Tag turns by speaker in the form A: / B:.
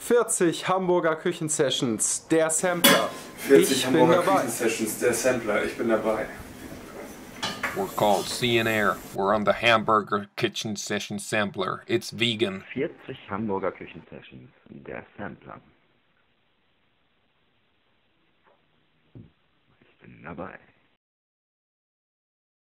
A: 40 Hamburger Küchensessions, der Sampler.
B: 40
A: Ich
B: Hamburger
A: bin dabei.
B: Küchensessions, der Sampler, ich bin dabei.
C: We're called CNR. We're on the Hamburger Kitchen Session Sampler. It's vegan.
D: 40 Hamburger Küchensessions, der Sampler. Ich bin dabei.